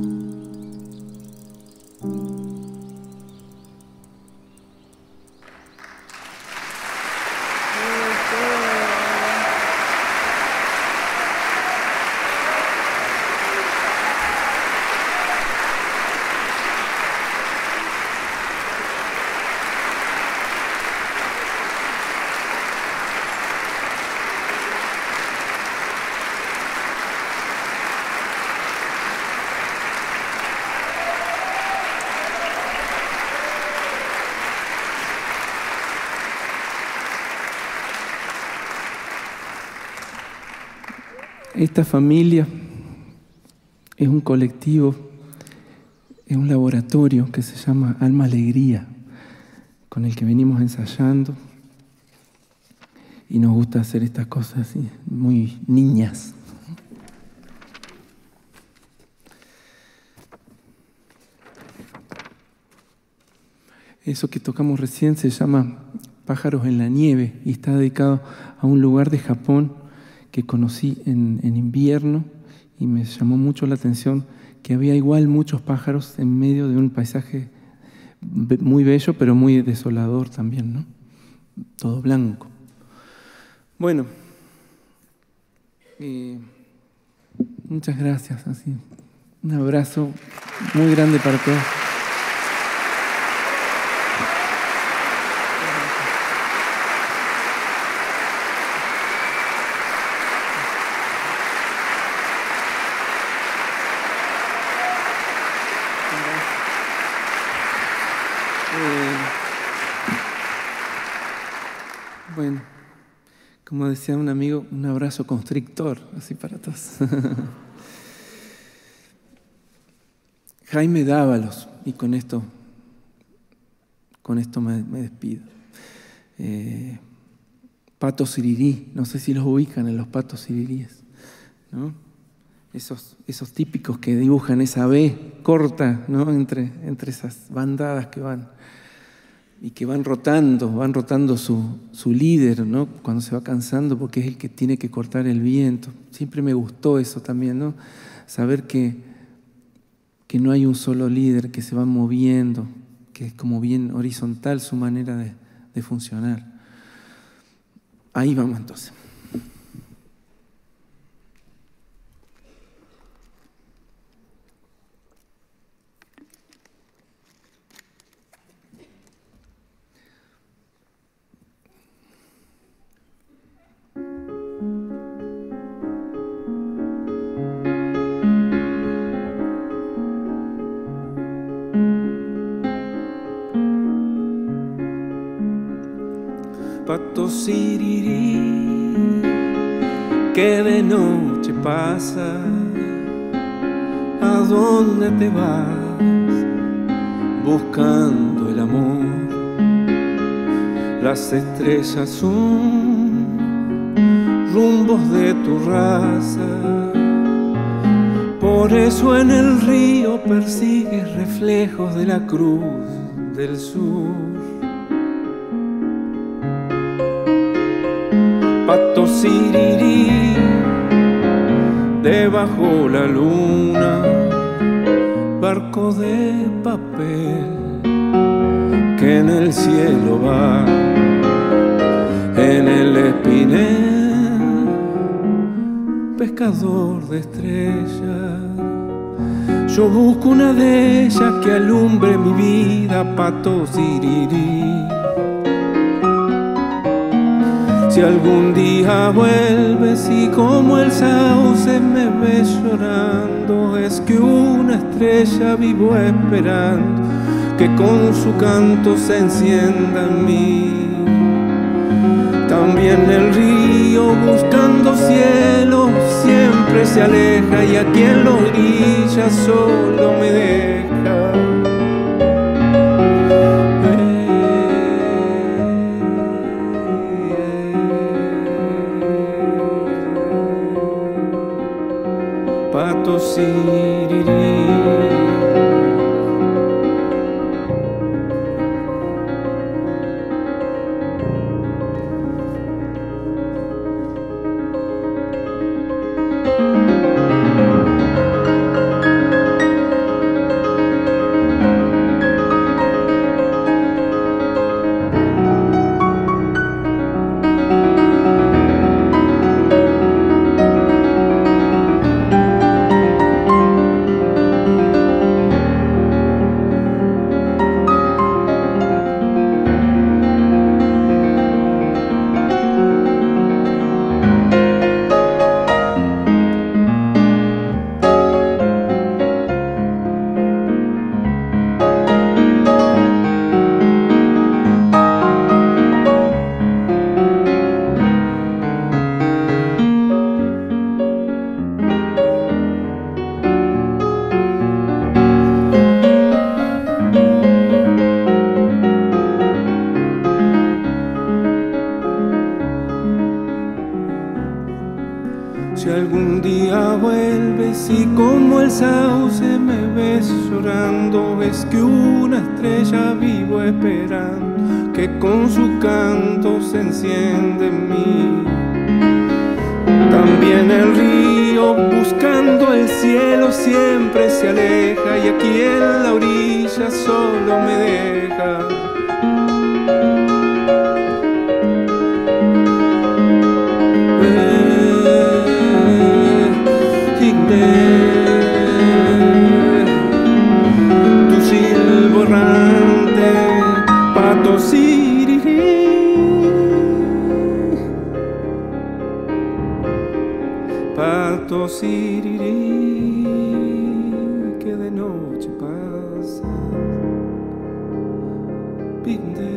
Esta familia es un colectivo, es un laboratorio que se llama Alma Alegría, con el que venimos ensayando y nos gusta hacer estas cosas así, muy niñas. Eso que tocamos recién se llama Pájaros en la Nieve y está dedicado a un lugar de Japón que conocí en, en invierno y me llamó mucho la atención que había igual muchos pájaros en medio de un paisaje muy bello, pero muy desolador también, ¿no? Todo blanco. Bueno, eh, muchas gracias. Así, un abrazo muy grande para todos. Bueno, como decía un amigo, un abrazo constrictor, así para todos. Jaime Dávalos, y con esto, con esto me, me despido. Eh, Pato Sirirí, no sé si los ubican en los patos siriríes, ¿no? Esos, esos típicos que dibujan esa V corta, ¿no? entre, entre esas bandadas que van. Y que van rotando, van rotando su, su líder, ¿no? Cuando se va cansando, porque es el que tiene que cortar el viento. Siempre me gustó eso también, ¿no? Saber que, que no hay un solo líder, que se va moviendo, que es como bien horizontal su manera de, de funcionar. Ahí vamos entonces. Pato sirirí, que de noche pasa, ¿a dónde te vas? Buscando el amor. Las estrellas son rumbos de tu raza, por eso en el río persigues reflejos de la cruz del sur. Pato sirirí, debajo la luna, barco de papel que en el cielo va, en el espinel, pescador de estrellas. Yo busco una de ellas que alumbre mi vida, pato sirirí. Si algún día vuelves y como el sauce me ves llorando, es que una estrella vivo esperando que con su canto se encienda en mí. También el río buscando cielo siempre se aleja y aquí en la orilla solo me deja. Pato sirirí. Si como el sauce me ves llorando, es que una estrella vivo esperando, que con su canto se enciende en mí. También el río buscando el cielo siempre se aleja, y aquí en la orilla solo me deja. Tu silbo errante, pato sirirí, pato sirirí, que de noche pasa, pinde.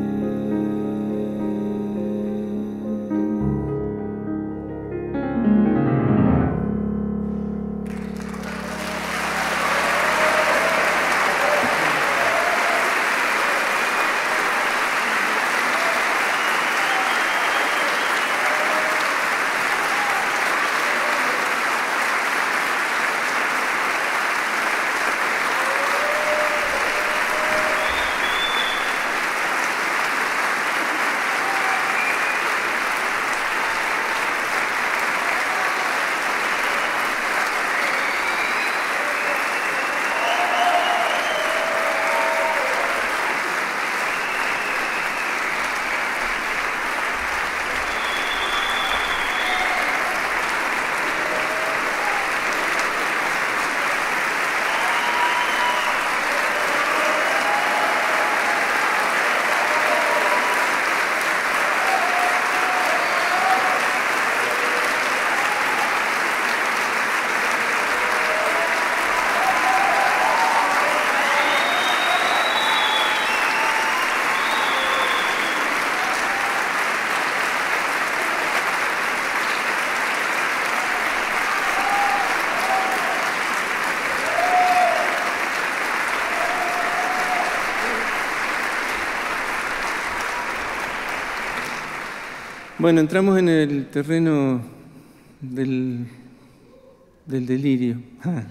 Bueno, entramos en el terreno del, del delirio. Ah.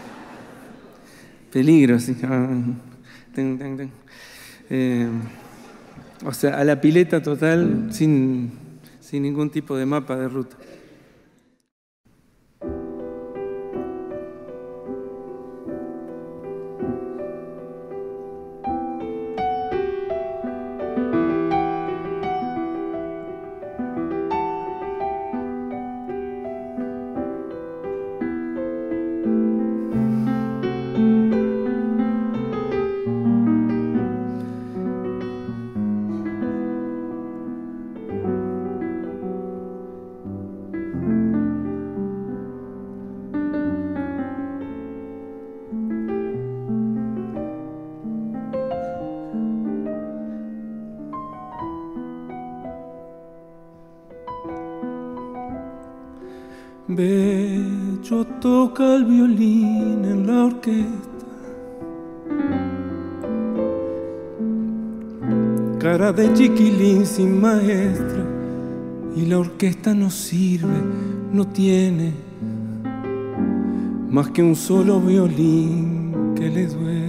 Peligro, sí. Ah. Ten, ten, ten. Eh, o sea, a la pileta total, sin, sin ningún tipo de mapa de ruta. Bello toca el violín en la orquesta, cara de chiquilín sin maestra, y la orquesta no sirve, no tiene más que un solo violín que le duele.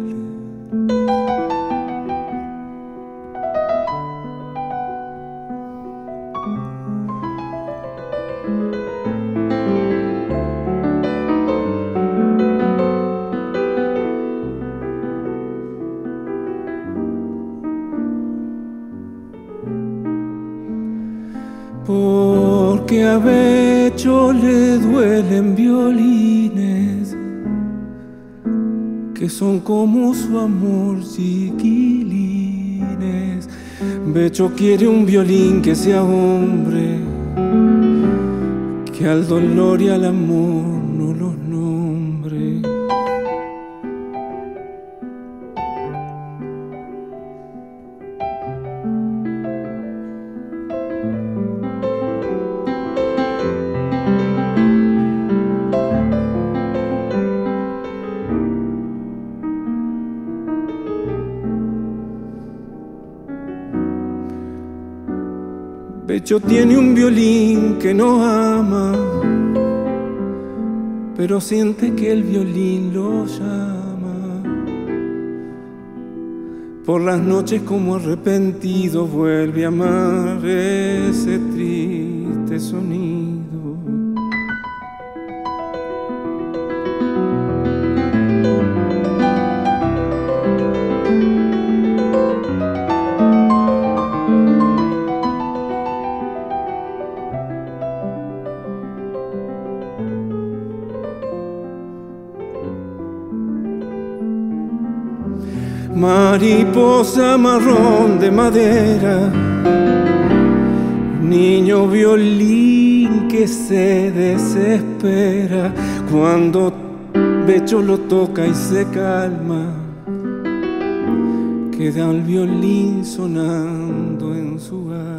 Porque a Becho le duelen violines que son como su amor, chiquilines. Becho quiere un violín que sea hombre, que al dolor y al amor no los nombre. Becho tiene un violín que no ama, pero siente que el violín lo llama. Por las noches como arrepentido vuelve a amar ese triste sonido. Mariposa marrón de madera, niño violín que se desespera cuando Becho lo toca y se calma, queda el violín sonando en su alma.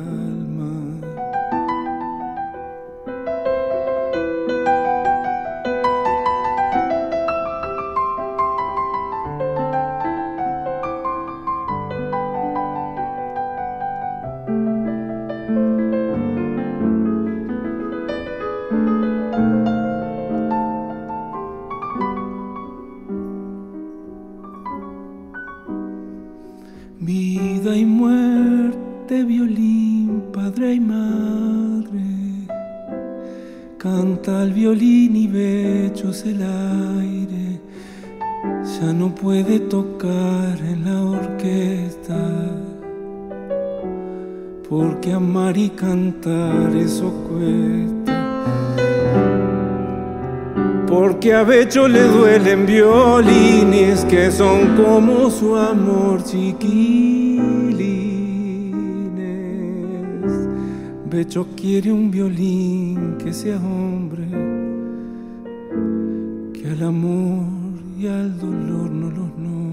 Vida y muerte, violín, padre y madre, canta el violín y Bechos el aire, ya no puede tocar en la orquesta, porque amar y cantar eso cuesta. Porque a Becho le duelen violines que son como su amor chiquilines. Becho quiere un violín que sea hombre, que al amor y al dolor no los nombre.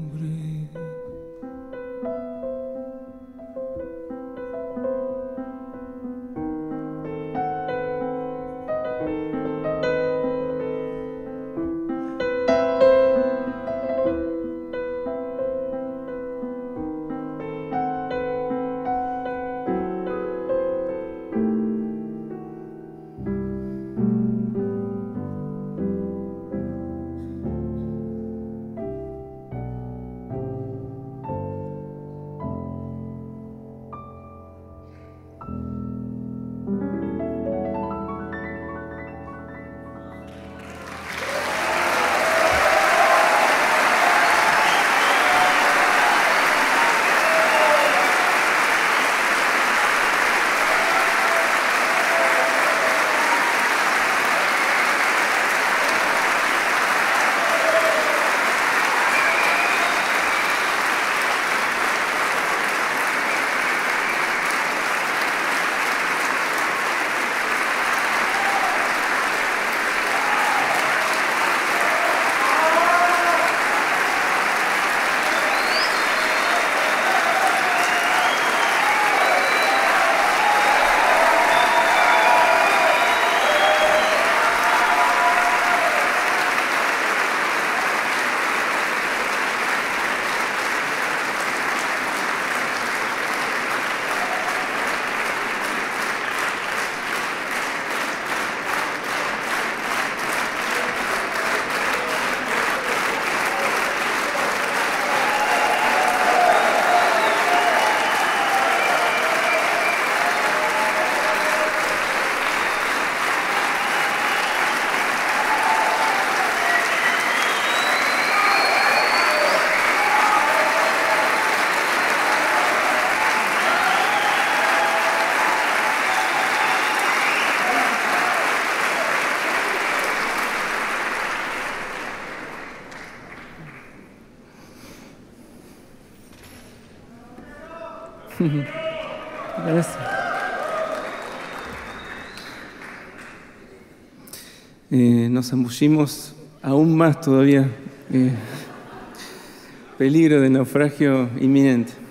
Gracias. Eh, nos zambullimos aún más todavía. Eh, peligro de naufragio inminente.